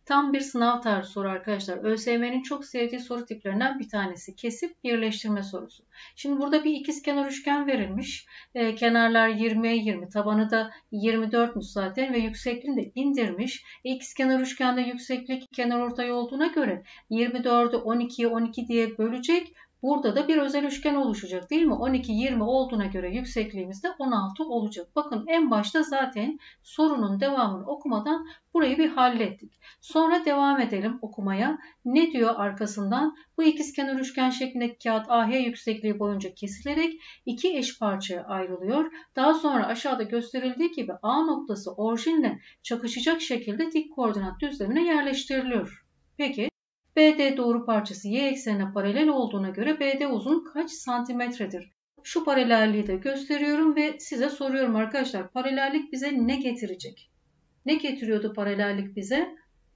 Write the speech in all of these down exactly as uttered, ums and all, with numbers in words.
Tam bir sınav tarzı soru arkadaşlar. ÖSYM'nin çok sevdiği soru tiplerinden bir tanesi. Kesip birleştirme sorusu. Şimdi burada bir ikizkenar üçgen verilmiş. E, kenarlar yirmiye yirmi, tabanı da yirmi dörtmüş zaten ve yüksekliğini de indirmiş. E, ikizkenar üçgende yükseklik kenarortay olduğuna göre yirmi dördü on ikiye on iki diye bölecek. Burada da bir özel üçgen oluşacak değil mi? on iki yirmi olduğuna göre yüksekliğimiz de on altı olacak. Bakın en başta zaten sorunun devamını okumadan burayı bir hallettik. Sonra devam edelim okumaya. Ne diyor arkasından? Bu ikizkenar üçgen şeklindeki kağıt A H yüksekliği boyunca kesilerek iki eş parçaya ayrılıyor. Daha sonra aşağıda gösterildiği gibi A noktası orijinle çakışacak şekilde dik koordinat düzlemine yerleştiriliyor. Peki B D doğru parçası y eksenine paralel olduğuna göre B D uzun kaç santimetredir? Şu paralelliği de gösteriyorum ve size soruyorum arkadaşlar. Paralellik bize ne getirecek? Ne getiriyordu paralellik bize?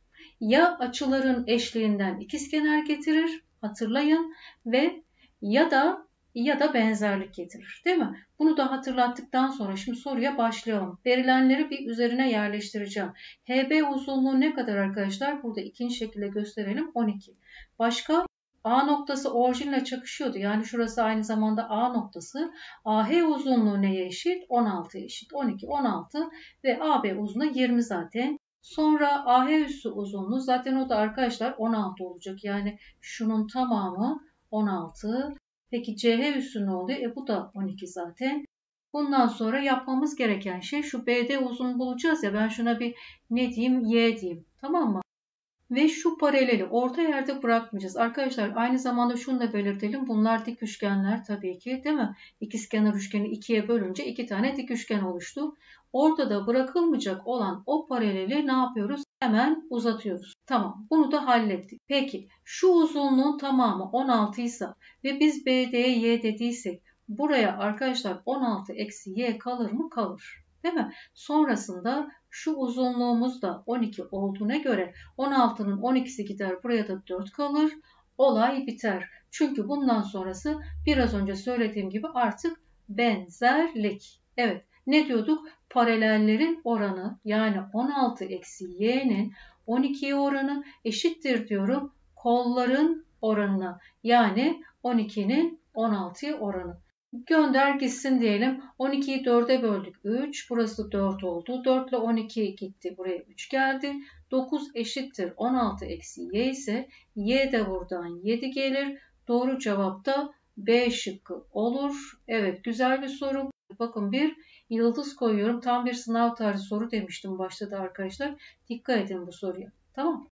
Ya açıların eşliğinden ikizkenar getirir, hatırlayın, ve ya da ya da benzerlik getirir, değil mi? Bunu da hatırlattıktan sonra şimdi soruya başlayalım. Verilenleri bir üzerine yerleştireceğim. H B uzunluğu ne kadar arkadaşlar? Burada ikinci şekilde gösterelim. on iki. Başka? A noktası orijinle çakışıyordu. Yani şurası aynı zamanda A noktası. A H uzunluğu neye eşit? on altıya eşit. on iki, on altı ve A B uzunluğu yirmi zaten. Sonra A H üssü uzunluğu zaten o da arkadaşlar on altı olacak. Yani şunun tamamı on altı. Peki C H üssü ne oluyor? E bu da on iki zaten. Bundan sonra yapmamız gereken şey şu B D uzunluğunu bulacağız ya, ben şuna bir ne diyeyim? Y diyeyim. Tamam mı? Ve şu paraleli orta yerde bırakmayacağız. Arkadaşlar aynı zamanda şunu da belirtelim. Bunlar dik üçgenler tabii ki, değil mi? İkizkenar üçgeni ikiye bölünce iki tane dik üçgen oluştu. Ortada bırakılmayacak olan o paraleli ne yapıyoruz? Hemen uzatıyoruz. Tamam, bunu da hallettik. Peki şu uzunluğun tamamı on altı ise ve biz B D'ye Y dediysek buraya arkadaşlar on altı eksi Y kalır mı? Kalır. Değil mi? Sonrasında şu uzunluğumuz da on iki olduğuna göre on altının on ikisi gider, buraya da dört kalır. Olay biter. Çünkü bundan sonrası biraz önce söylediğim gibi artık benzerlik. Evet, ne diyorduk? Paralellerin oranı, yani on altı eksi y'nin on ikiye oranı eşittir diyorum kolların oranına, yani on ikinin on altıya oranı. Gönder gitsin diyelim. on ikiyi dörde böldük. üç. Burası dört oldu. dört ile on iki gitti. Buraya üç geldi. dokuz eşittir on altı eksi y ise y de buradan yedi gelir. Doğru cevap da B şıkkı olur. Evet, güzel bir soru. Bakın bir yıldız koyuyorum. Tam bir sınav tarzı soru demiştim başta da arkadaşlar. Dikkat edin bu soruya. Tamam.